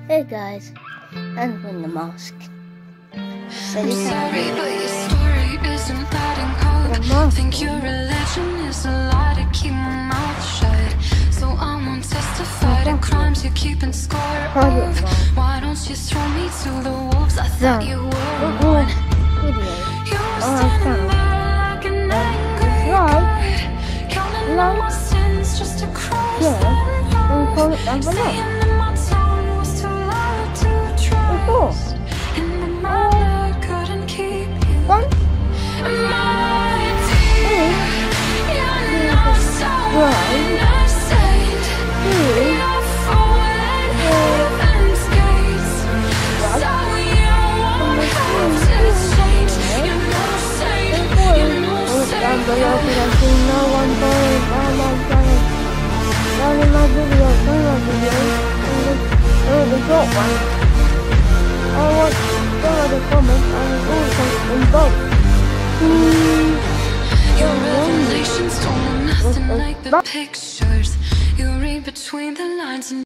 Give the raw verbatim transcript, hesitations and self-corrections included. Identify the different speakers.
Speaker 1: Hey guys, and from the mosque.
Speaker 2: I'm sorry, but your story isn't adding up. Think your religion is a lie to keep my mouth shut. So I won't testify to crimes you're keeping score of. Why don't you throw me to the wolves? I thought you were one. You were standing there like an angry bird, counting all my sins just to cross that line. Saying that my tongue was too loud to trust, and that my blood couldn't keep you. And my dear, you're not so innocent. You're falling heaven's gates, so you won't have to change. You're no saint, you're no saint.
Speaker 1: No one going on my channel. Down in my video, turn my video. Oh, the short one. I want to go to the comments and also in both.
Speaker 2: Your revelations don't look nothing like the pictures. You read between the lines and